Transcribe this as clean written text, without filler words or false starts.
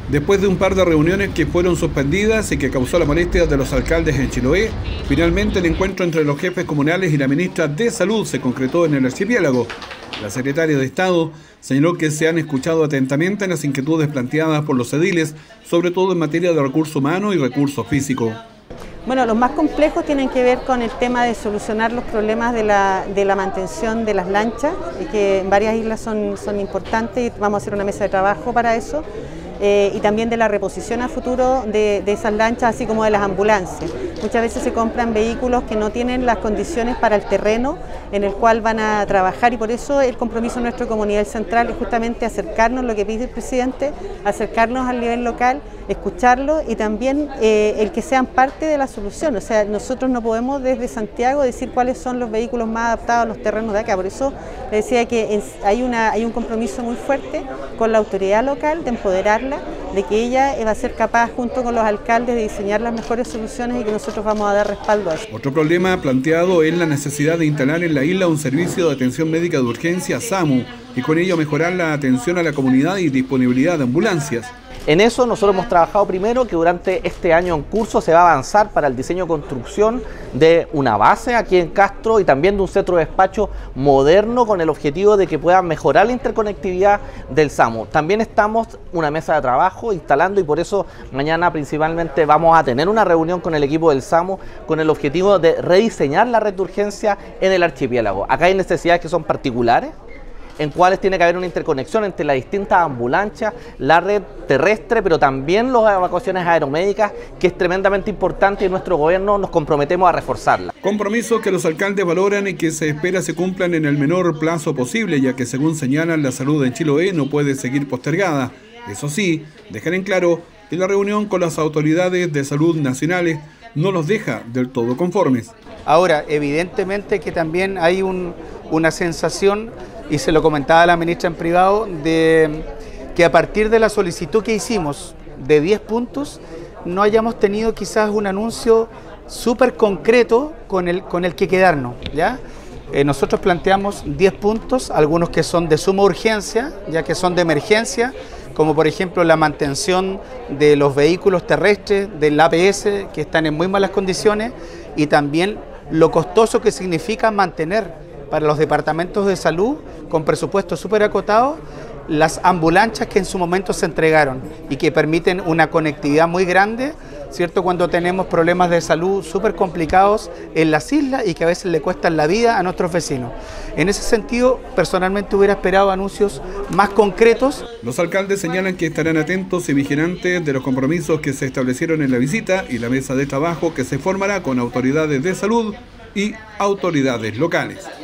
Después de un par de reuniones que fueron suspendidas y que causó la molestia de los alcaldes en Chiloé, finalmente el encuentro entre los jefes comunales y la ministra de Salud se concretó en el archipiélago. La secretaria de Estado señaló que se han escuchado atentamente las inquietudes planteadas por los ediles, sobre todo en materia de recursos humanos y recursos físicos. Bueno, los más complejos tienen que ver con el tema de solucionar los problemas de la mantención de las lanchas, que en varias islas son importantes y vamos a hacer una mesa de trabajo para eso. Y también de la reposición a futuro de esas lanchas, así como de las ambulancias. Muchas veces se compran vehículos que no tienen las condiciones para el terreno en el cual van a trabajar, y por eso el compromiso nuestro como nivel central es justamente acercarnos, lo que pide el presidente, acercarnos al nivel local, escucharlo y también el que sean parte de la solución. O sea, nosotros no podemos desde Santiago decir cuáles son los vehículos más adaptados a los terrenos de acá. Por eso le decía que hay un compromiso muy fuerte con la autoridad local de empoderarla, de que ella va a ser capaz junto con los alcaldes de diseñar las mejores soluciones y que nosotros vamos a dar respaldo a eso. Otro problema planteado es la necesidad de instalar en la isla un servicio de atención médica de urgencia SAMU y con ello mejorar la atención a la comunidad y disponibilidad de ambulancias. En eso nosotros hemos trabajado primero que durante este año en curso se va a avanzar para el diseño y construcción de una base aquí en Castro y también de un centro de despacho moderno con el objetivo de que pueda mejorar la interconectividad del SAMU. También estamos una mesa de trabajo instalando y por eso mañana principalmente vamos a tener una reunión con el equipo del SAMU con el objetivo de rediseñar la red de urgencia en el archipiélago. Acá hay necesidades que son particulares, en cuales tiene que haber una interconexión entre las distintas ambulancias, la red terrestre, pero también las evacuaciones aeromédicas, que es tremendamente importante y nuestro gobierno nos comprometemos a reforzarla. Compromisos que los alcaldes valoran y que se espera se cumplan en el menor plazo posible, ya que según señalan la salud en Chiloé no puede seguir postergada. Eso sí, dejan en claro que la reunión con las autoridades de salud nacionales no los deja del todo conformes. Ahora, evidentemente que también hay una sensación, y se lo comentaba a la ministra en privado, de que a partir de la solicitud que hicimos de 10 puntos, no hayamos tenido quizás un anuncio súper concreto con el que quedarnos, ¿ya? Nosotros planteamos 10 puntos, algunos que son de suma urgencia, ya que son de emergencia, como por ejemplo la mantención de los vehículos terrestres, del APS, que están en muy malas condiciones, y también lo costoso que significa mantener para los departamentos de salud, con presupuestos súper acotados, las ambulancias que en su momento se entregaron y que permiten una conectividad muy grande, ¿cierto? Cuando tenemos problemas de salud súper complicados en las islas y que a veces le cuestan la vida a nuestros vecinos. En ese sentido, personalmente hubiera esperado anuncios más concretos. Los alcaldes señalan que estarán atentos y vigilantes de los compromisos que se establecieron en la visita y la mesa de trabajo que se formará con autoridades de salud y autoridades locales.